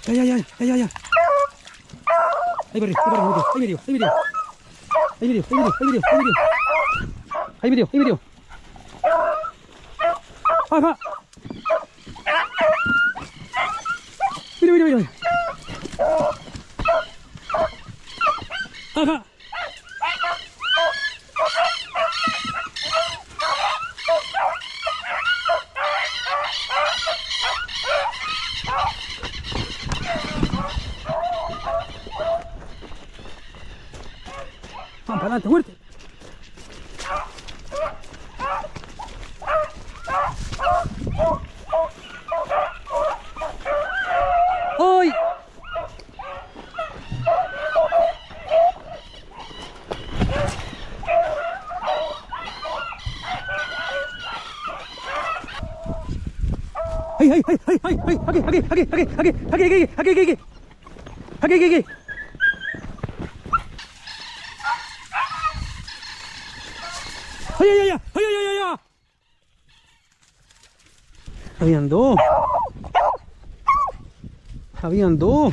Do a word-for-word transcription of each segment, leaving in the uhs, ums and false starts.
Ya, ya, ya, ya, ya, ya. Ahí perdió, ahí perdió, ahí metió, ahí metió. Ahí metió, ahí metió, ahí metió, ahí metió. Ahí metió, ahí metió. Ajá. Mira, mira, mira. Ajá. Vamos para adelante, fuerte. ¡Ay! ¡Ay, ay, ay, ay, ay, ay! ¡Aquí, aquí, aquí, aquí, aquí, aquí, aquí, aquí, aquí, aquí! ¡Aquí, aquí, aquí! ¡Ay, ay, ay, ay, ay, ay, ay, ay! Habían dos. Habían dos.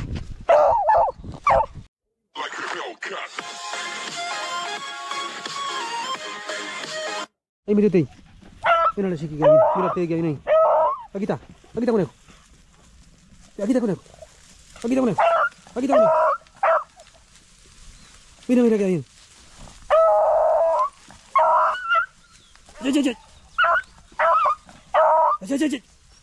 Ahí, mírate ahí. Mira la chiquilla, mírate que viene ahí. Aquí está, aquí está conejo. Aquí está conejo. Aquí está conejo. Aquí está conejo. Mira, mira que bien. Ya, ya, ya. Ya, ya, ya.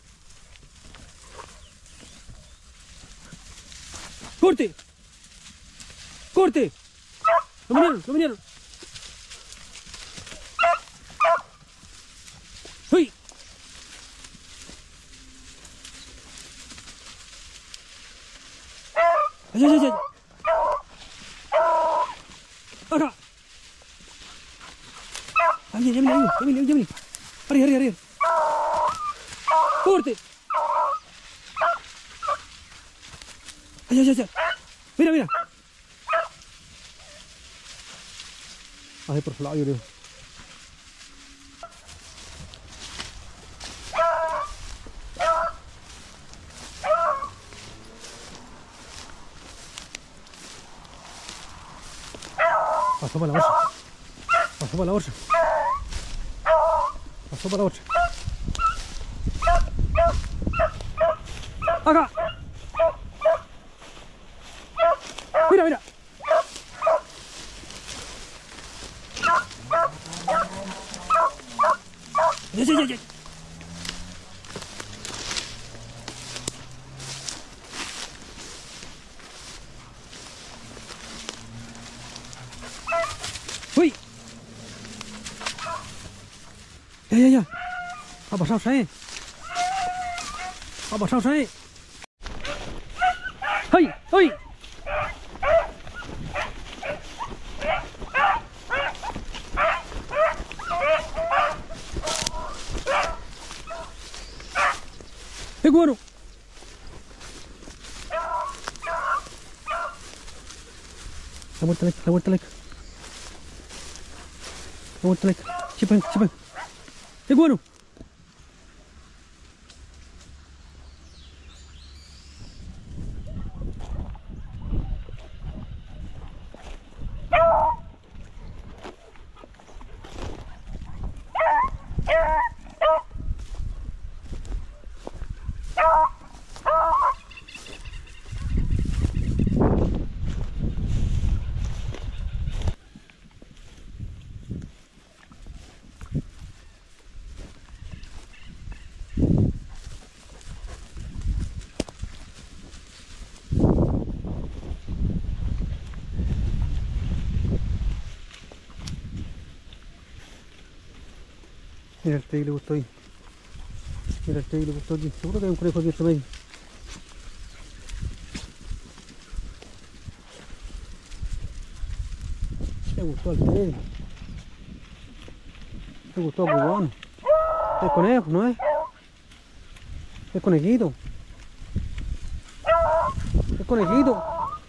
¡Corte! ¡Corte! ¡Lo vinieron! ¡Lo vinieron! ¡Uy! ¡Ay, ay, ay! ¡Acá! ¡Ay, ya, ya, ya, ya, ya, ya, ya! ¡Arriba, arriba, arriba! ¡Corte! ¡Ay, ay, ay, ay! ¡Mira, mira! Ay, por favor, yo creo. Pasó para la bolsa. Pasó para la bolsa. Pasó para la bolsa. Acá. Mira, mira. Ya, ya, ya, ya. ¡Uy! Ya, ya, ya. Ha pasado, ¿sabes? Ha pasado, ¿sabes? ¡Ay! ¡Ay! ¡Es bueno! La vuelta laica, la vuelta laica. La vuelta laica. Chipen, chipen. ¡Es bueno! Mira el que le gustó ahí. Mira el que le gustó aquí. Seguro que hay un conejo aquí entre medio. Le gustó al Teddy. Le gustó a Pugón. Es conejo, ¿no es? Es conejito. Es conejito.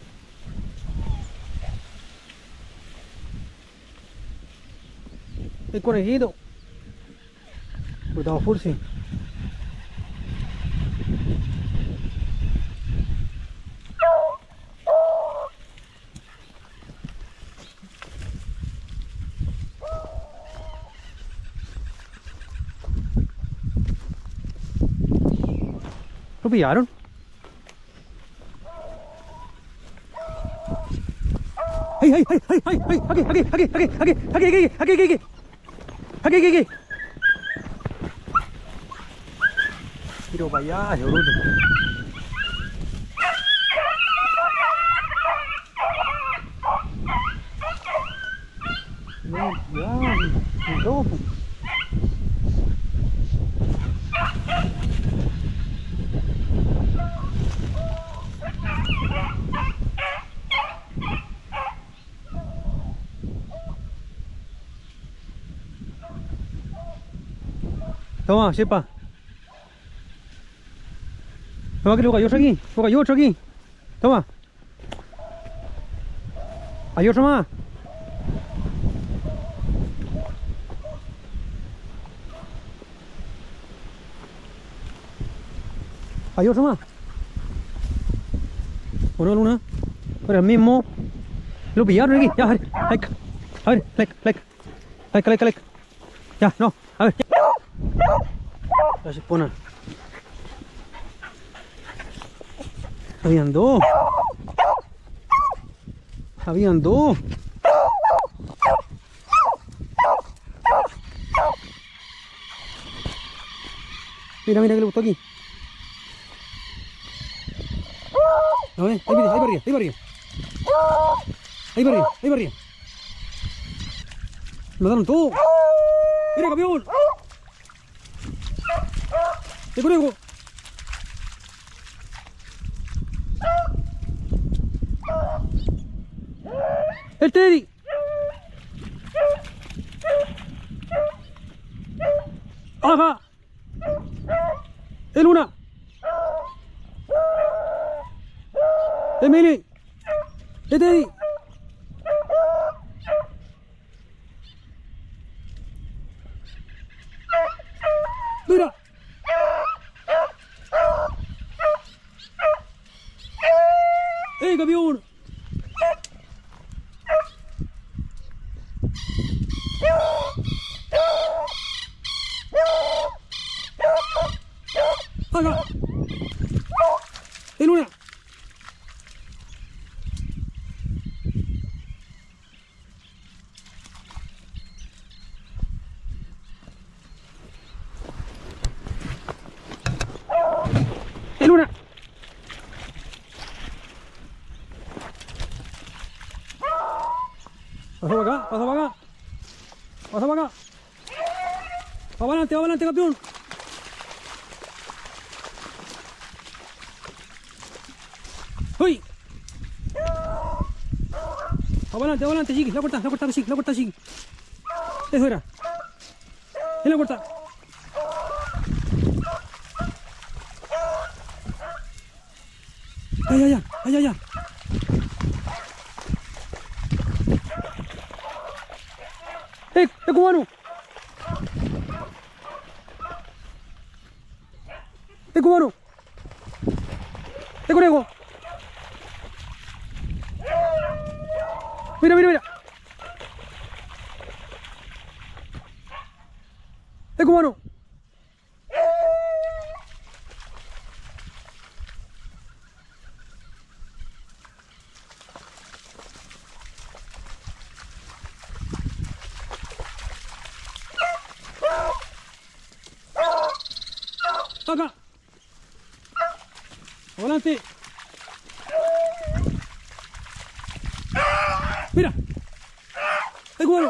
Es conejito. Cuidado, Fursi. ¿Lo pillaron? ¡Ay, ay, ay, ay, ay, ay! ¡Aquí, aquí, aquí, aquí, aquí, aquí, aquí, aquí, aquí, aquí! ¡Aquí, aquí, aquí! Tiro para allá, yo bruto. No, ya, mi topo. Toma, sepa. Toma que luego hay otro aquí. Luego hay otro aquí. Toma. Hay otro más. Hay otro más. ¿O no, Luna? Pero el mismo. Lo pillaron aquí. Ya, a ver. Like. A ver, like, like. Like, like, like. Ya, no. A ver. Ya se pone. Habían dos. Habían dos. Mira, mira que le gustó aquí. No, eh, ahí, mira, ahí para arriba, ahí para arriba. Ahí para arriba, ahí para arriba. Me mataron todo. Mira, campeón. ¡De conejo! ¡El Teddy! ¡Ajá! ¡El Luna! ¡El Mili! ¡El Teddy! ¡Mira! ¡Eh, campeón! ¡Acá! ¡El Luna! ¡El Luna! Pasa para acá, pasa para acá. Pasa para acá. Va adelante, va adelante, campeón. ¡Uy! Va adelante, va adelante, Chiqui. La corta, la corta, Chiqui, la corta, Chiqui. Eso era. En la corta. Ay, ay, ay, ay, ay, ay. ¡Eh, eh, cubano! ¡Eh, cubano! ¡Eh, conejo! Mira, mira, mira. ¡Eh, cubano! Acá. Adelante. Mira. El cubano.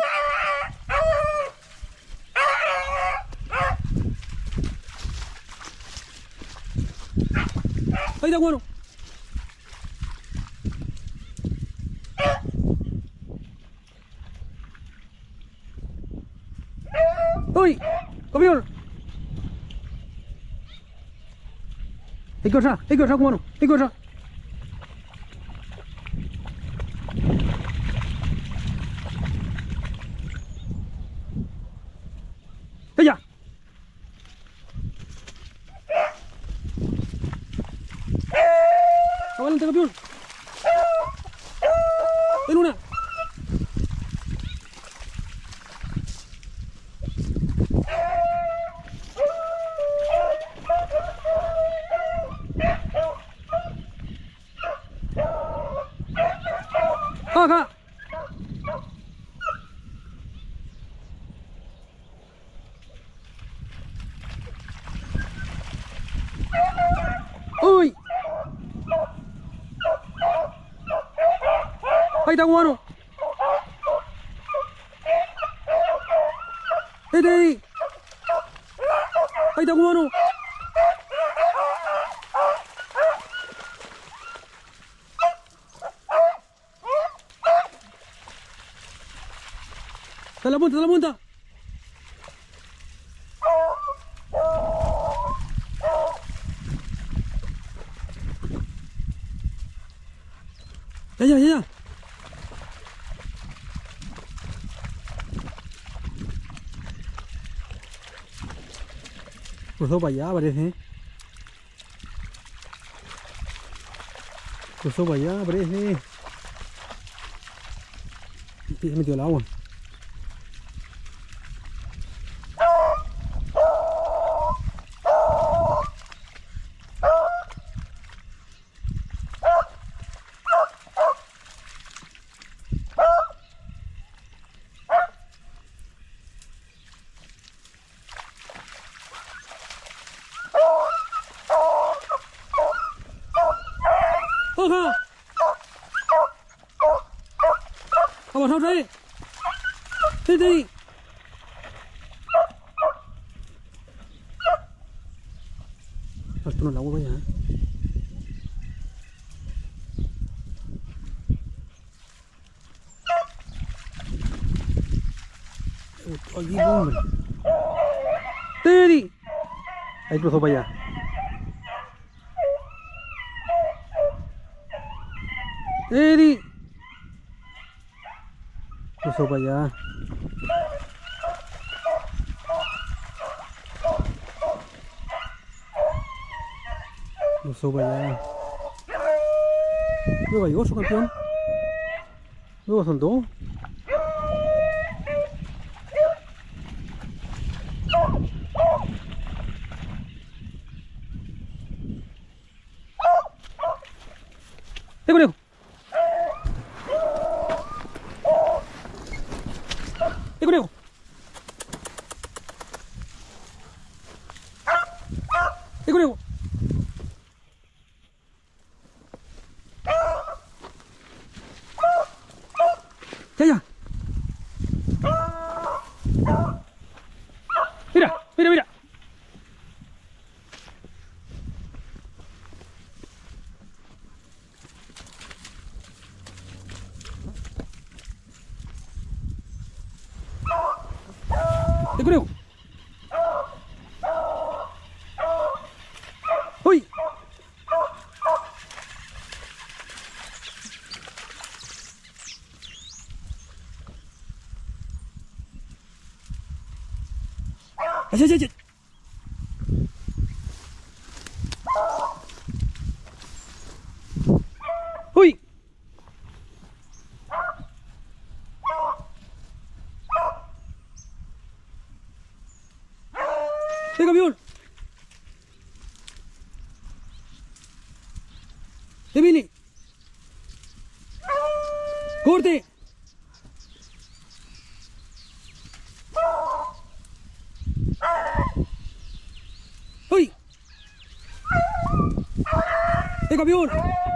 Ahí está, cubano. ¡Uy! ¡Campeón! Hay que otra, hay que otra, cubano, hay que otra. ¡Ella! ¡Adelante, campeón! ¡En una! ¡Baja! ¡Uy! ¡Ahí está cubano! ¡Este ahí! ¡Ahí está cubano! ¡Está la punta, está la punta! ¡Ya, ya, ya, ya! Cruzó para allá, parece. Cruzó para allá, parece. Y se metió el agua. ¡Oja! ¡Vamos otra vez! ¡Vete ahí! Esto no es la hueva ya, ¿eh? Aquí, hombre. ¡Teddy! Ahí cruzó para allá. ¡Teddy! Cruzó para allá. Cruzó para allá. Luego llegó su campeón. Luego son dos. ¡Eh, conejo! ¡Eh, conejo! ¡Eh, conejo! ¡Ya, ya! ¡Mira, mira, mira! ¡Eh, conejo! ¡Uy! ¡Ay, ay, ay, ay! ¡Uy! ¡Eh, camión! ¡Eh, Vini! ¡Corte! ¡Uy! ¡Eh, camión!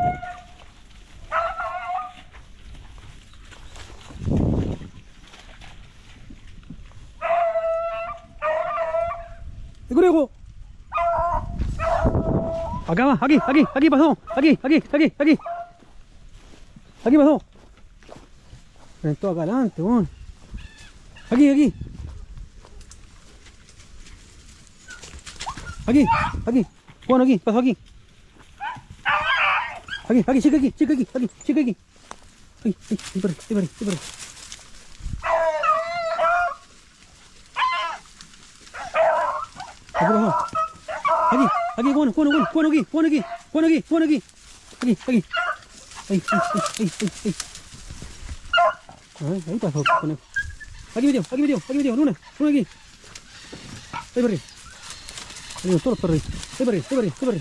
¡Eh, conejo! Acá va, aquí, aquí, aquí pasó, aquí, aquí, aquí, aquí. Aquí pasó. Reventó acá adelante, weón. Aquí, aquí. Aquí, aquí. Bueno, aquí, pasó aquí. Aquí, aquí, chica aquí, chica aquí, aquí, chica aquí. Ay, ay, ay, por ahí, ay, por ahí, ay, por ahí. Aquí pasó. Aquí, aquí, bueno, bueno, bueno, bueno aquí, bueno aquí, bueno aquí, bueno aquí. Aquí, aquí. Ahí, ahí, ahí, ahí, ahí. Ahí, ahí pasó, conejo. Aquí metió, aquí metió, aquí metió, Luna, Luna aquí. Ahí por ahí. Ahí todos los perros. Ahí por ahí, ahí por ahí, ahí por ahí.